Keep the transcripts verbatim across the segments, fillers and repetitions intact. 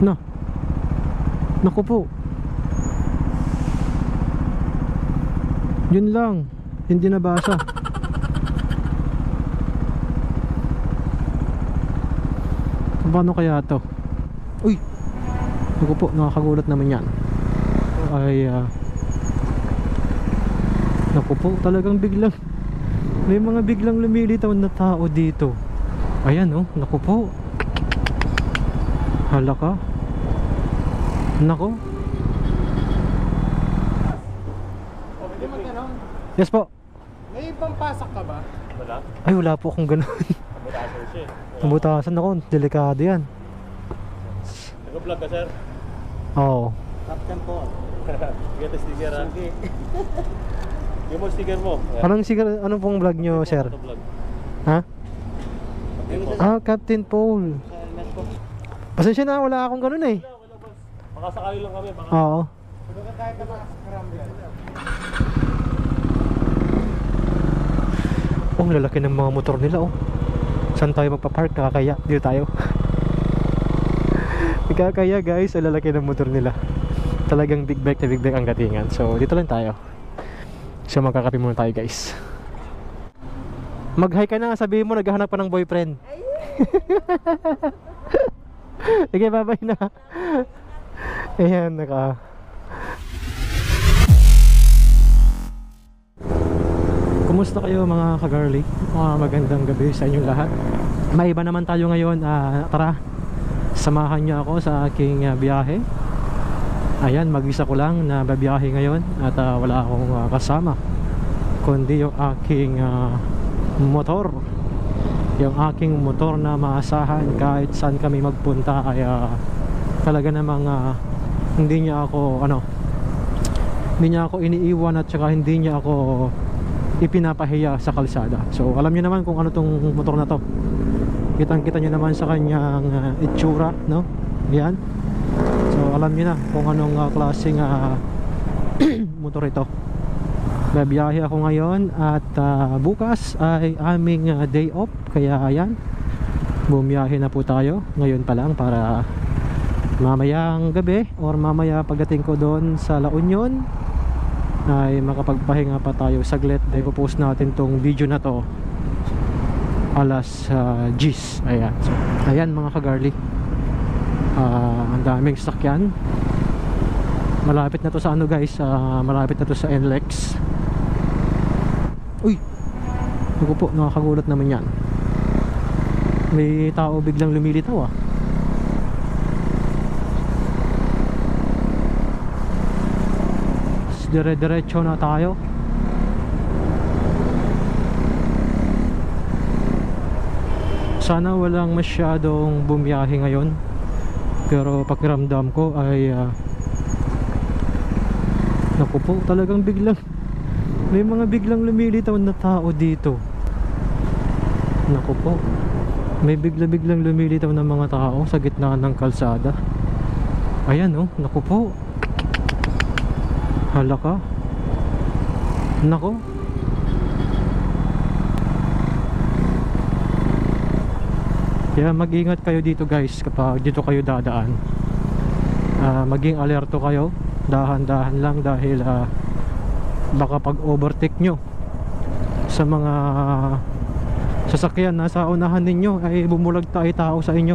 No. Naku po. Yun lang. Hindi nabasa. Paano kaya to? Uy! Naku po, nakakagulat naman yan. Ay uh, naku po, talagang biglang may mga biglang lumilitaw na tao dito. Ayan oh, naku po. Hala ka. Naku. Yes po. May pampasak ka ba? Wala? Ay wala po akong ganun. Kabutasan siya. Kabutasan ako, delikado yan. Nag-vlog ka sir? Oo. Captain po. Get a sticker ha? Sige. Yung mo sticker mo. Anong sticker, anong pong vlog nyo sir? Ha? Ah, Captain Paul. Pasensya na, wala akong ganun eh. Wala, wala boss. Makasakali lang kami. Baka... Oo. Pagka tayo ka makasakarambihan. Oh, lalaki ng mga motor nila oh. Saan tayo magpa-park? Kakaya, dito tayo. Kakaya guys, ang lalaki ng motor nila. Talagang big bike na big bike ang datingan. So dito lang tayo. So magkakape muna tayo guys. Mag-hi ka na, sabihin mo naghahanap pa ng boyfriend. Sige, bye-bye na. Ayan, naka kumusta kayo mga ka-garlic? Uh, magandang gabi sa inyong lahat. May iba naman tayo ngayon. uh, Tara, samahan niyo ako sa aking uh, biyahe. Ayan, mag-isa ko lang na babiyahe ngayon. At uh, wala akong uh, kasama kundi yung aking uh, motor. Yung aking motor na maasahan kahit saan kami magpunta ay uh, talaga namang uh, hindi niya ako ano hindi niya ako iniiwan at saka hindi niya ako ipinapahiya sa kalsada. So alam niyo naman kung ano tong motor na to. Kitang kita niyo naman sa kanyang uh, itsura, no? Yan. So alam niyo na kung anong uh, klaseng uh, motor ito. Babiyahe ako ngayon at uh, bukas ay aming uh, day off. Kaya ayan, bumiyahe na po tayo ngayon pa lang para mamayang gabi or mamaya pagdating ko doon sa La Union ay makapagpahinga pa tayo saglit. Dahil post natin tong video na to alas uh, G's. Ayan, so, ayan mga ka-garlic, uh, ang daming sakyan. Malapit na to sa ano guys, uh, malapit na to sa N L E X. Uy, ako po, nakakagulat naman yan. May tao biglang lumilitaw ah. Dire-diretso na tayo. Sana walang masyadong bumiyahe ngayon. Pero pakiramdam ko ay uh, naku po, talagang biglang may mga biglang lumilitaw na tao dito. Naku po, may bigla-biglang lumilitaw na mga tao sa gitna ng kalsada. Ayan oh, naku po. Hala ka. Nako. Kaya mag-ingat kayo dito guys kapag dito kayo dadaan. uh, Maging alerto kayo. Dahan-dahan lang dahil uh, baka pag overtake nyo sa mga sasakyan nasa unahan ninyo ay bumulag tayo tao sa inyo.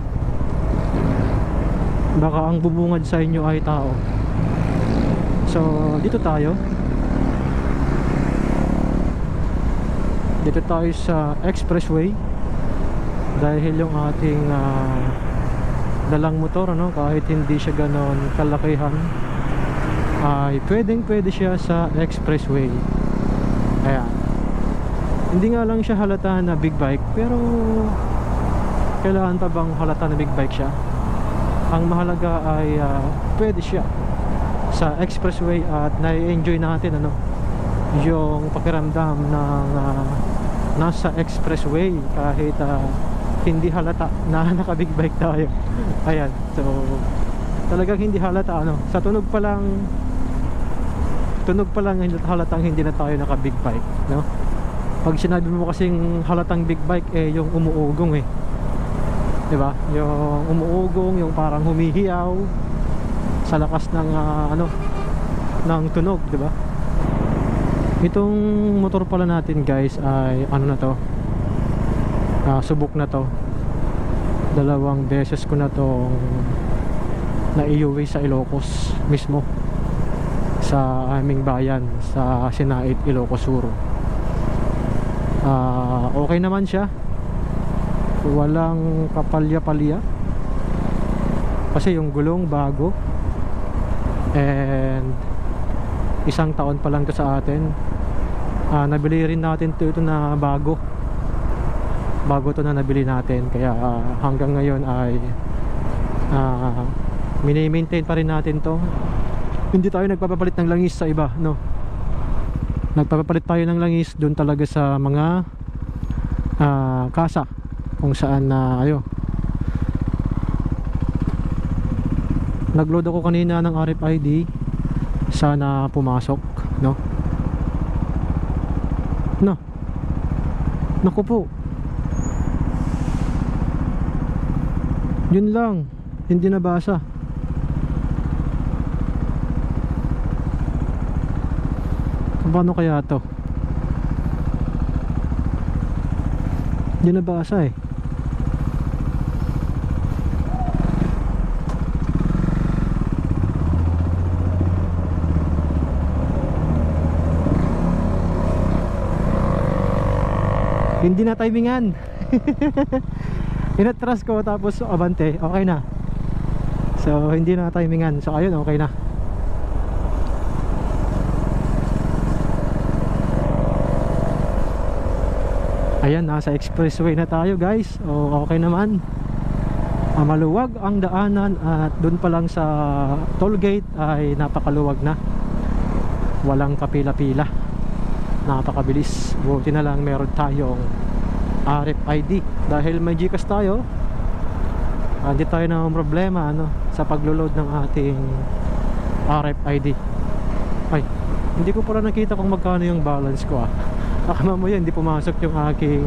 Baka ang bubungad sa inyo ay tao. So dito tayo. Dito tayo sa expressway. Dahil yung ating uh, dalang motor ano, kahit hindi siya ganon kalakihan, ay pwedeng pwede siya sa expressway. Ayan. Hindi nga lang siya halata na big bike, pero kailangan pa bang halata na big bike siya? Ang mahalaga ay uh, pwede siya sa expressway at nai-enjoy natin ano, yung pakiramdam ng uh, nasa expressway kahit uh, hindi halata na naka big bike tayo. Ayan, so talagang hindi halata ano, sa tunog pa lang tunog pa lang halatang hindi na tayo naka big bike, no? Pag sinabi mo kasing halatang big bike eh yung umuugong eh. 'di ba? Yung umuugong, yung parang humihiyaw sa lakas ng ah, ano ng tunog, 'di ba? Itong motor pala natin guys ay ano na to, ah, subok na to. Dalawang beses ko na tong naiuwi sa Ilocos mismo, sa aming bayan sa Sinait, Ilocos Sur. Ah, okay naman siya, walang kapalya-palya kasi yung gulong bago, and isang taon pa lang to sa atin. Ah, nabili rin natin to, ito na bago bago to na nabili natin, kaya ah, hanggang ngayon ay ah, mini-maintain pa rin natin to. Hindi tayo nagpapapalit ng langis sa iba, no? Nagpapapalit tayo ng langis doon talaga sa mga ah, kasa kung saan na uh, ayo. Nagload ako kanina ng R F I D, sana pumasok, no? No. Naku po. Yun lang, hindi nabasa. Paano kaya to? Hindi nabasa eh. Hindi na timingan. Inatras ko tapos abante, okay na. So hindi na timingan. So ayun, okay na. Ayan, nasa expressway na tayo guys. O okay naman. Ah, maluwag ang daanan at doon pa lang sa toll gate ay napakaluwag na. Walang kapila-pila. Napakabilis. Buti na lang meron tayong R F I D. Dahil may Gcash tayo, hindi tayo na problema ano, sa paglo-load ng ating R F I D. Ay, hindi ko pala nakita kung magkano yung balance ko ah. Akala mo yun, hindi pumasok yung aking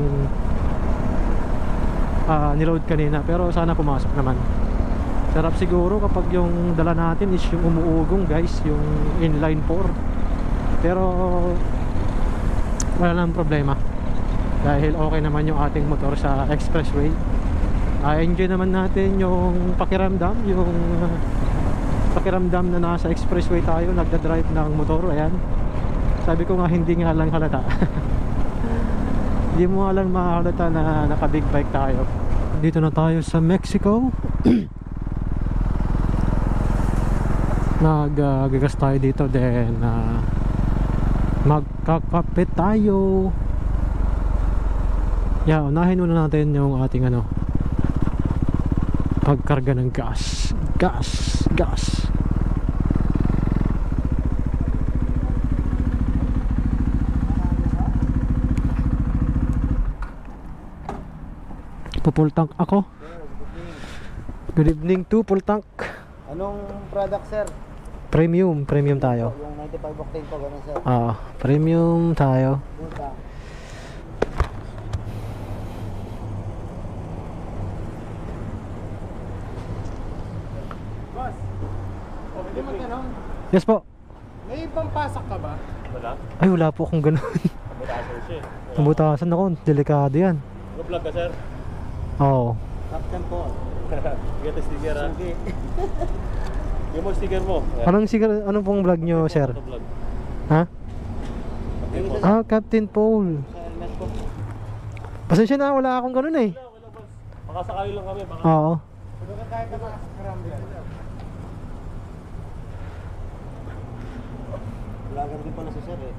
uh, niload kanina. Pero sana pumasok naman. Sarap siguro kapag yung dala natin is yung umuugong guys, yung inline four. Pero wala nang problema dahil okay naman yung ating motor sa expressway. uh, Enjoy naman natin yung pakiramdam, yung uh, pakiramdam na nasa expressway tayo, nagda-drive ng motor. Ayan, sabi ko nga hindi nga lang halata. Hindi mo nga lang mahalata na naka big bike tayo. Dito na tayo sa Mexico. Nagagas uh, tayo dito, then uh, magkakape tayo. Yeah, unahin muna natin yung ating ano, pagkarga ng gas. Gas, gas. Full tank ako. Good evening to full tank. Anong product sir? Premium, premium tayo. Yung ninety-five octane po, gano'n sir. Ah, premium tayo. Buta. Boss, Hindi man gano'n. Yes po. May pampasak ka ba? wala. Ay, wala po akong ganun. Kamutasan siya. Wala. Butasan ako, delikado yan. Ano vlog ka sir? Oo. Captain po. Get a sticker ha. Sige. Yung mo sticker mo. Ayan. Anong sigar, anong pong vlog nyo, sir? Ito vlog. Ha? Yung mo. Ah, Captain Paul. Sa helmet po. Pasensya na, wala akong ganun eh. Wala, wala boss. Makasakayo lang kami. Baka... Oo. Pwede ka tayo ka sa karambilan. Vlogger din pala si sir eh.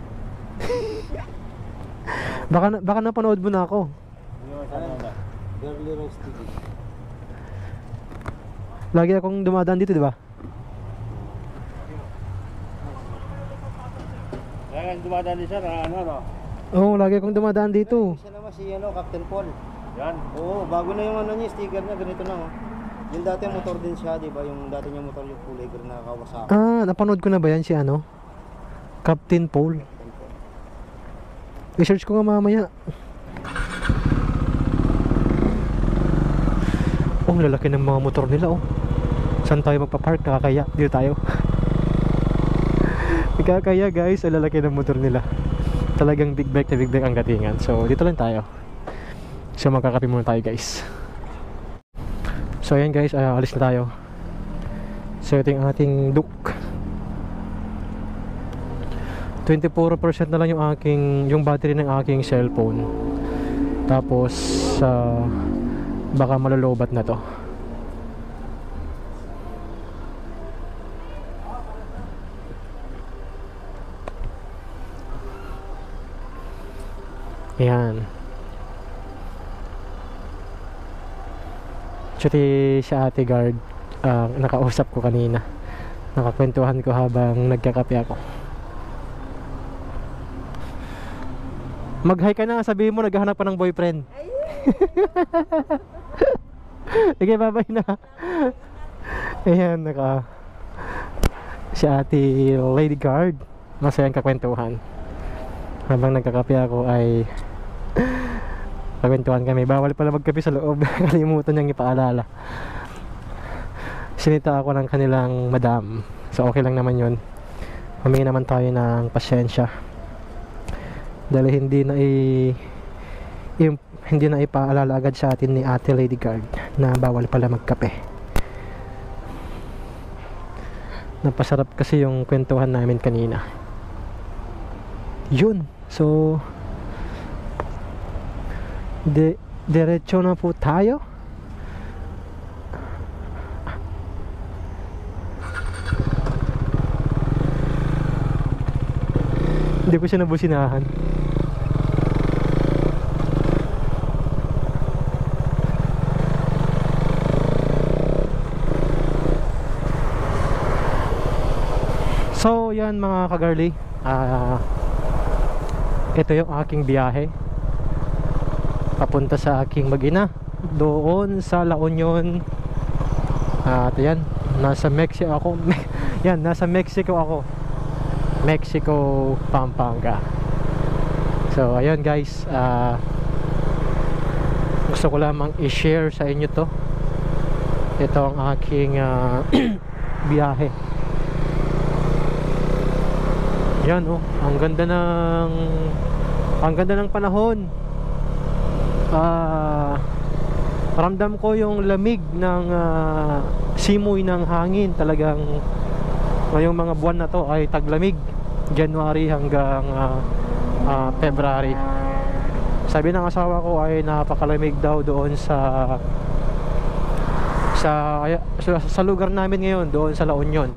Baka, na- baka napanood mo na ako. Yung sana na. Girly Rose T V. Lagi akong dumadaan dito, di ba? Kaya nga dumadaan din sir. Ano ano? Oo, lagi akong dumadaan dito. Siya naman si ano, Captain Paul. Yan. Oo, bago na yung ano niya, sticker niya, ganito na oh. Yung dati motor din siya, di ba? Yung dati niya motor yung kulay green na Kawasaki. Ah, napanood ko na ba yan si ano? Captain Paul. I-search ko nga mamaya. Oh, ang lalaki ng mga motor nila oh. Saan tayo magpa-park? Kakaya, dito tayo. Kakaya guys, ang lalaki ng motor nila. Talagang big bike na big bike ang datingan. So dito lang tayo. So magkakape muna tayo guys. So ayan guys, uh, alis na tayo. So ito yung ating Duke. twenty-four percent na lang yung aking, yung battery ng aking cellphone. Tapos uh, baka malolobat na to. Ayan. Actually si ate guard, uh, nakausap ko kanina. Nakakwentuhan ko habang nagkakape ako. Mag-hi ka na, sabihin mo naghahanap pa ng boyfriend. Sige, bye-bye na. Ayan, naka si ate lady guard. Masayang kakwentuhan. Habang nagkakape ako ay kakwentuhan kami. Bawal pala magkape sa loob. Kalimutan niyang ipaalala. Sinita ako ng kanilang madam. So okay lang naman yun. Humingi naman tayo ng pasyensya. Dahil hindi na i, i hindi na ipaalala agad sa atin ni ate lady guard na bawal pala magkape. Napasarap kasi yung kwentuhan namin kanina. Yun. So de diretso na po tayo. Hindi ko siya nabusinahan. So yan mga kagarli, uh, ito yung aking biyahe papunta sa aking mag-ina doon sa La Union. uh, At yan, nasa Mexico ako. Yan, nasa Mexico ako. Mexico, Pampanga. So ayun guys, uh, gusto ko lamang i-share sa inyo to. Ito ang aking uh, biyahe. Yan oh, ang ganda ng ang ganda ng panahon. Ah, uh, ramdam ko yung lamig ng uh, simoy ng hangin. Talagang ngayong mga buwan na to ay taglamig. January hanggang uh, uh, February. Sabi ng asawa ko ay napakalamig daw doon sa sa sa, sa lugar namin ngayon, doon sa La Union.